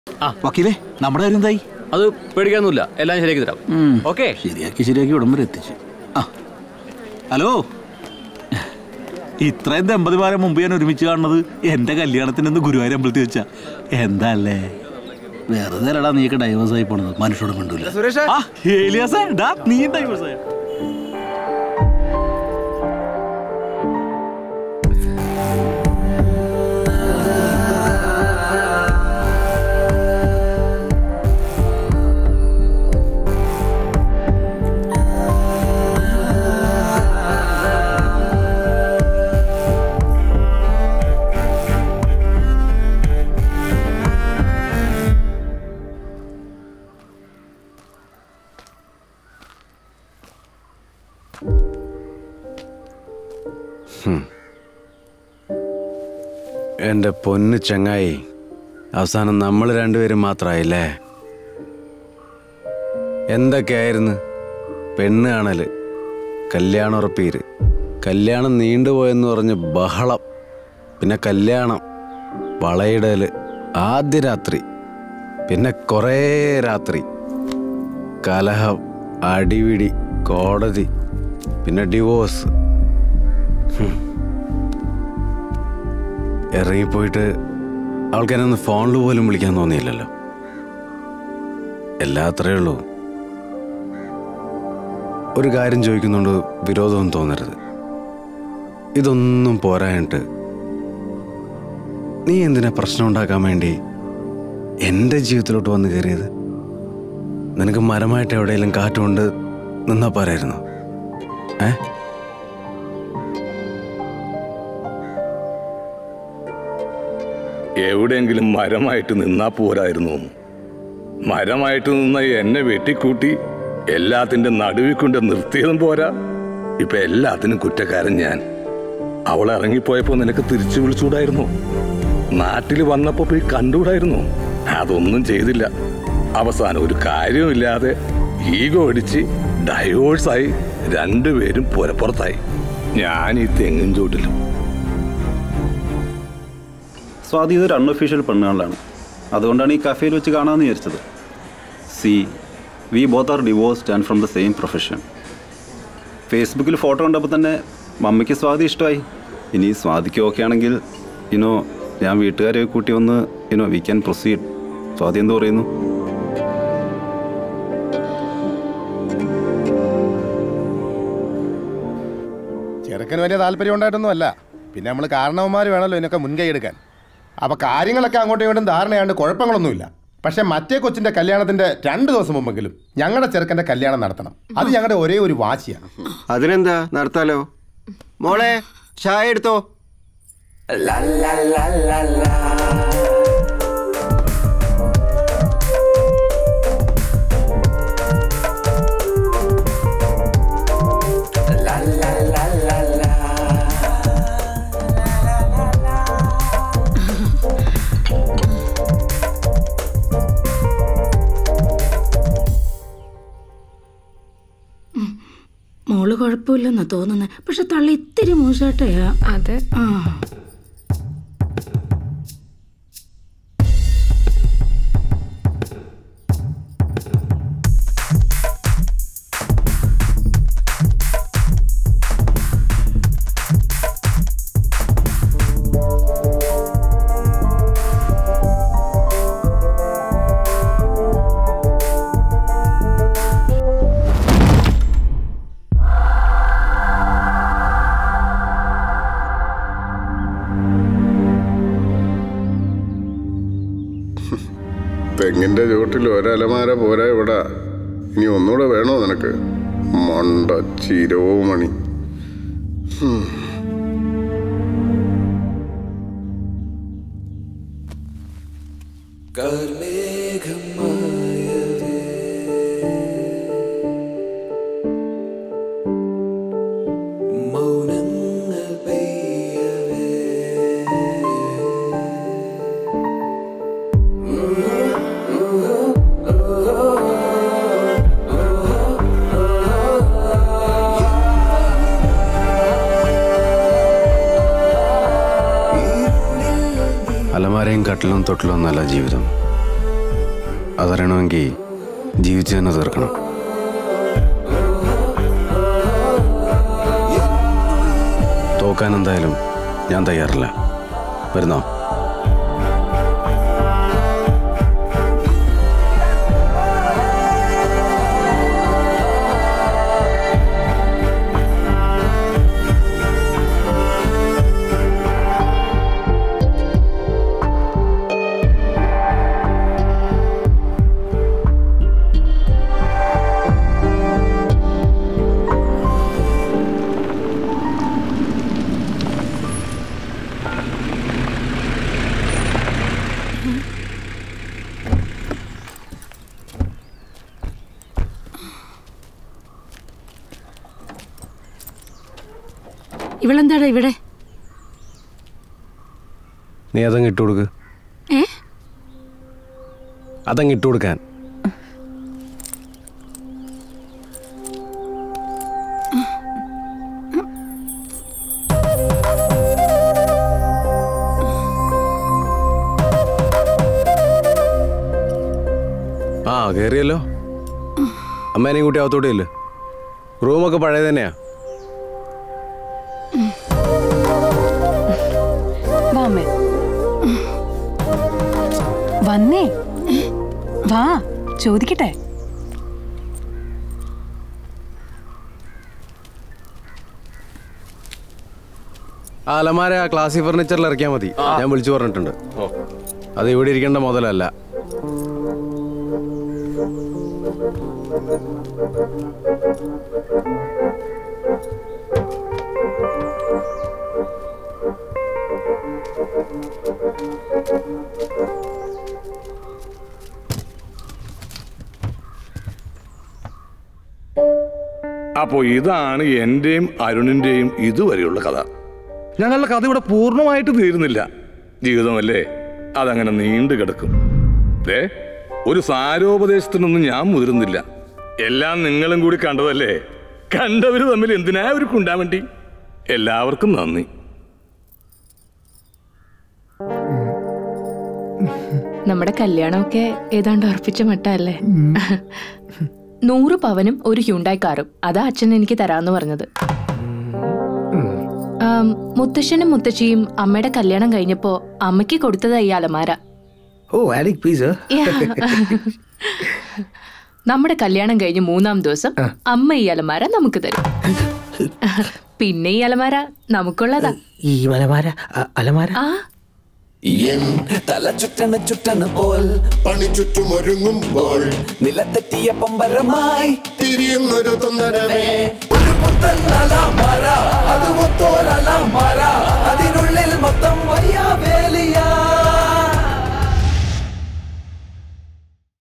വക്കീലേ, നമ്മുടെ കാര്യം എന്തായി? അത് പേടിക്കാനൊന്നുമില്ല, എല്ലാം ശരിയാക്കി തരാം. ഓക്കെ, ശരിയാക്കി ഇവിടം വരെ എത്തിച്ചു. ഹലോ, ഇത്രയും ദമ്പതിമാരെ മുമ്പ് ഞാൻ ഒരുമിച്ച് കാണുന്നത് എന്റെ കല്യാണത്തിനൊന്ന് ഗുരുവായൂർ അമ്പലത്തിൽ വെച്ചാ. എന്താ അല്ലേ, വെറുതെ അല്ലടാ നീക്ക് ഡൈവേഴ്സ് ആയി പോണത്. മനുഷ്യരോട് മിണ്ടൂല. നീ ഡൈവേഴ്സ് ആയ എൻ്റെ പൊന്നു ചങ്ങായി, അവസാനം നമ്മൾ രണ്ടുപേരും മാത്രമായില്ലേ? എന്തൊക്കെയായിരുന്നു പെണ്ണ് കാണല്, കല്യാണം ഉറപ്പീര്, കല്യാണം നീണ്ടുപോയെന്ന് പറഞ്ഞ് ബഹളം, പിന്നെ കല്യാണം, വളയിടൽ, ആദ്യ രാത്രി, പിന്നെ കുറേ രാത്രി, കലഹം, അടിപിടി, കോടതി, പിന്നെ ഡിവോഴ്സ്. ഇറങ്ങിപ്പോയിട്ട് അവൾക്ക് എന്നെ ഒന്ന് ഫോണിൽ പോലും വിളിക്കാൻ തോന്നിയില്ലല്ലോ. എല്ലാം അത്രയേ ഉള്ളൂ. ഒരു കാര്യം ചോദിക്കുന്നുണ്ട്, വിരോധമൊന്നും തോന്നരുത്. ഇതൊന്നും പോരായിട്ട് നീ എന്തിനാ പ്രശ്നം ഉണ്ടാക്കാൻ വേണ്ടി എൻ്റെ ജീവിതത്തിലോട്ട് വന്ന് കയറിയത്? നിനക്ക് മരമായിട്ട് എവിടെയെങ്കിലും കാറ്റുകൊണ്ട് നിന്നാ പോരായിരുന്നു? എവിടെയെങ്കിലും മരമായിട്ട് നിന്നാ പോരായിരുന്നു. മരമായിട്ട് നിന്ന എന്നെ വെട്ടിക്കൂട്ടി എല്ലാത്തിൻ്റെ നടുവിൽ കൊണ്ട് നിർത്തിയതും പോരാ, ഇപ്പൊ എല്ലാത്തിനും കുറ്റക്കാരൻ ഞാൻ. അവൾ ഇറങ്ങിപ്പോയപ്പോ നിനക്ക് തിരിച്ചു വിളിച്ചുകൂടായിരുന്നു? നാട്ടിൽ വന്നപ്പോ പോയി കണ്ടുകൂടായിരുന്നു? അതൊന്നും ചെയ്തില്ല. അവസാനം ഒരു കാര്യവുമില്ലാതെ ഈഗോ അടിച്ച് ഡൈവോഴ്സായി രണ്ടുപേരും പുരപ്പുറത്തായി. ഞാൻ ഈ തെങ്ങും ചോട്ടിലും. സ്വാതി ഇതൊരു അൺഒഫീഷ്യൽ പെണ്ണുകളാണ്, അതുകൊണ്ടാണ് ഈ കഫേയിൽ വെച്ച് കാണാമെന്ന് വിചാരിച്ചത്. She, we both are divorced and from the same profession. ഫേസ്ബുക്കിൽ ഫോട്ടോ കണ്ടപ്പോൾ തന്നെ മമ്മിക്ക് സ്വാതി ഇഷ്ടമായി. ഇനി സ്വാതിക്ക് ഓക്കെ ആണെങ്കിൽ ഞാൻ വീട്ടുകാരെ കൂട്ടി വന്ന് വി ക്യാൻ പ്രൊസീഡ്. സ്വാതി എന്ത് പറയുന്നു? ചെറുക്കന് വലിയ താല്പര്യം ഉണ്ടായിട്ടൊന്നും അല്ല, പിന്നെ നമ്മൾ കാരണവന്മാർ വേണമല്ലോ ഇതിനൊക്കെ മുൻകൈ എടുക്കാൻ. അപ്പോൾ കാര്യങ്ങളൊക്കെ അങ്ങോട്ടും ഇങ്ങോട്ടും ധാരണയാണ്ട് കുഴപ്പങ്ങളൊന്നുമില്ല. പക്ഷെ മറ്റേ കൊച്ചിൻ്റെ കല്യാണത്തിൻ്റെ 2 ദിവസം മുമ്പെങ്കിലും ഞങ്ങളുടെ ചെറുക്കൻ്റെ കല്യാണം നടത്തണം. അത് ഞങ്ങളുടെ ഒരേ ഒരു വാശിയാണ്. അതിനെന്താ, നടത്താലോ. മോളെ ചായ എടുത്തോ. മോള് കുഴപ്പമില്ലെന്നാ തോന്നുന്നത്, പക്ഷെ തള്ളി ഇത്തിരി മോശമായിട്ടയാ. അതെ. തെങ്ങിന്റെ ചോട്ടിൽ ഒരലമാര പോരാ ഇവിടെ. ഇനി ഒന്നുകൂടെ വേണോ നിനക്ക്? മണ്ട ചിരോമണി. അലമാരയും കട്ടിലും തൊട്ടിലും നല്ല ജീവിതം. അതറിയണമെങ്കിൽ ജീവിച്ചു തന്നെ തീർക്കണം. തോക്കാൻ എന്തായാലും ഞാൻ തയ്യാറില്ല. വരുന്നോ? ഇവളെന്താടാ ഇവിടെ? നീ അതങ്ങ് ഇട്ട് കൊടുക്ക്. അതങ്ങ് ഇട്ട് കൊടുക്കാൻ. ആ കയറിയല്ലോ. അമ്മേനെയും കൂട്ടി അകത്തോട്ടില്ലേ? റൂമൊക്കെ പഴയ തന്നെയാ. വന്നേ വാ, ചോദിക്കട്ടെ. ആ അലമാര ആ ക്ലാസിക് ഫർണിച്ചറിൽ ഇറക്കിയാൽ മതി. ഞാൻ വിളിച്ചു പറഞ്ഞിട്ടുണ്ട്. അത് ഇവിടെ ഇരിക്കേണ്ട മുതലല്ല. അപ്പോ ഇതാണ് എന്റെയും അരുണിന്റെയും ഇതുവരെയുള്ള കഥ. ഞങ്ങളുടെ കഥ ഇവിടെ പൂർണ്ണമായിട്ട് തീരുന്നില്ല. ജീവിതമല്ലേ, അതങ്ങനെ നീണ്ടു കിടക്കും. ഒരു സാരോപദേശത്തിനൊന്നും ഞാൻ മുതിരുന്നില്ല. എല്ലാം നിങ്ങളും കൂടി കണ്ടതല്ലേ. കണ്ടവര് തമ്മിൽ എന്തിനാ ഒരു കുണ്ടാവണ്ടി. എല്ലാവർക്കും നന്ദി. നമ്മുടെ കല്യാണമൊക്കെ ഏതാണ്ട് ഉറപ്പിച്ച മട്ടല്ലേ? 100 പവനും ഒരു ഹ്യുണ്ടായി കാറും. അതാ അച്ഛൻ എനിക്ക് തരാന്ന് പറഞ്ഞത്. മുത്തശ്ശനും മുത്തശ്ശിയും അമ്മയുടെ കല്യാണം കഴിഞ്ഞപ്പോ അമ്മയ്ക്ക് കൊടുത്തതാ ഈ അലമാര. നമ്മുടെ കല്യാണം കഴിഞ്ഞ് 3-ാം ദിവസം അമ്മ ഈ അലമാര നമുക്ക് തരും. പിന്നെ ഈ അലമാര നമുക്കുള്ളതാ. ഈ അലമാര തല ചുറ്റണ പോൽ പണി ചുറ്റുമൊരുങ്ങുമ്പോൾ നിലത്തെറ്റിയ പമ്പരമായി തിരിയുന്നൊരു തൊന്നരവേ ഒരു പുത്തൻ അലമാര.